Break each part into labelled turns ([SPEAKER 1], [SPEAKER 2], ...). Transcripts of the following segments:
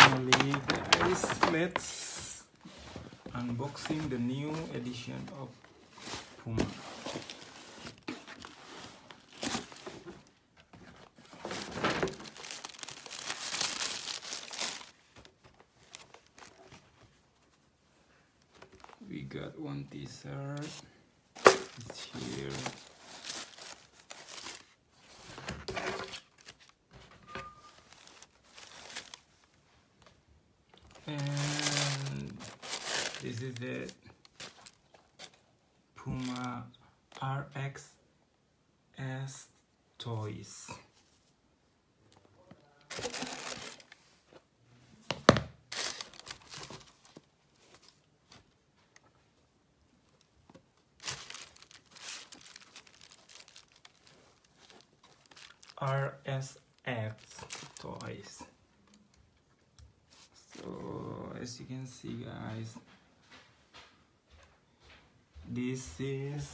[SPEAKER 1] finally, guys, let's unboxing the new edition of Puma. We got one t-shirt. It's here. And this is the Puma RXS toys. RSX toys. So as you can see, guys, this is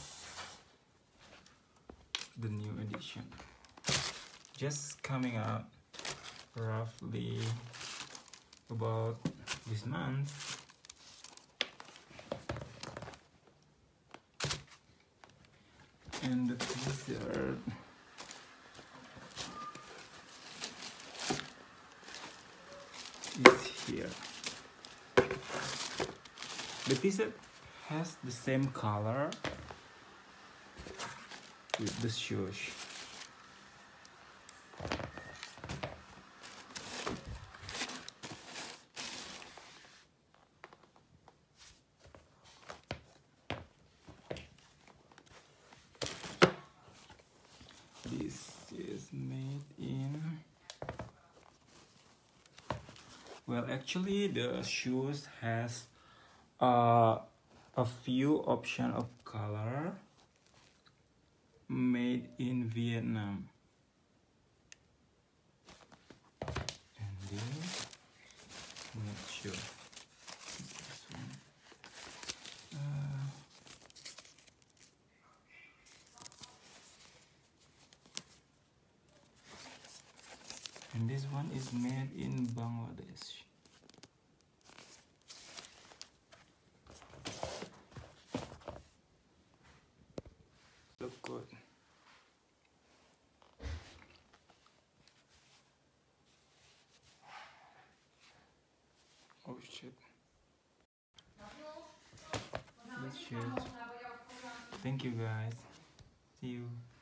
[SPEAKER 1] the new edition, just coming out roughly about this month. And the t-shirt is here. The t-shirt has the same color with the shoes. This is made in, well, actually the shoes has a few option of color, made in Vietnam. And this, I'm not sure. This one. And this one is made in Bangladesh. Look good. Oh shit. Let's shoot. Thank you, guys. See you.